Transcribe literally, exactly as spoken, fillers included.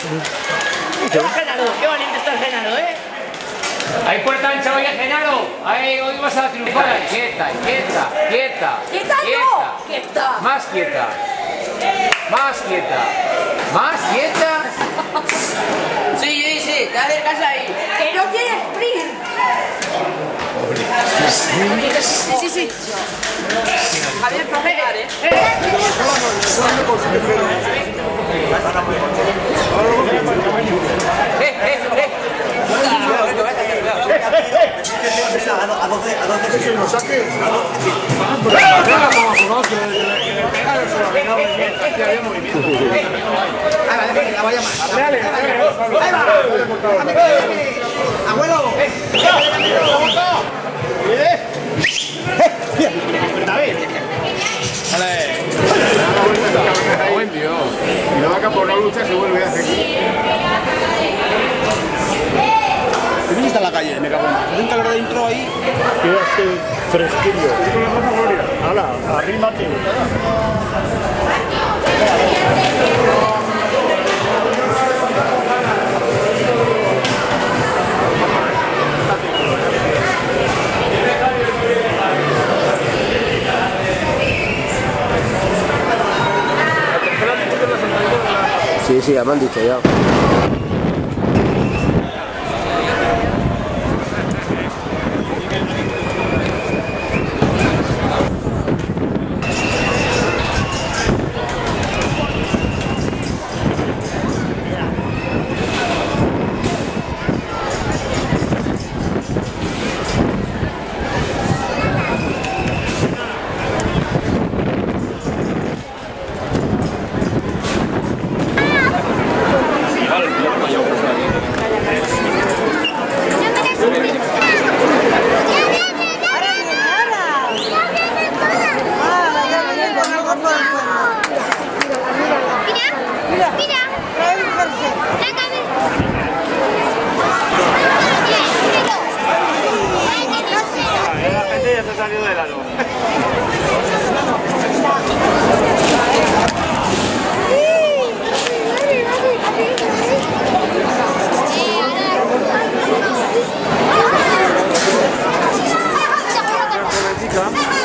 ¡Qué va Genaro! ¡Qué valiente está el Genaro, eh! Hay puerta ancha hoy, Genaro. Ahí hoy vas a triunfar. Quieta, quieta, quieta. ¡Quieta no! ¡Quieta! Más quieta. Más quieta. Más quieta. Sí, sí, sí, te acercas ahí. ¡Que no tiene sprint! Sí, sí, sí. Javier, profe, ¿eh? ¡Eh, eh, eh! A doce, a doce que nos saque. Abuelo. Buen Dios. Y la vaca por no luchar se vuelve a hacer aquí. ¿Dónde está la calle? Me cago en. Hace un calor dentro ahí. Quédate fresquillo. ¡Hala! ¡Arrímate! Sí, sí, ya me han dicho ya. Salió del aro. Sí,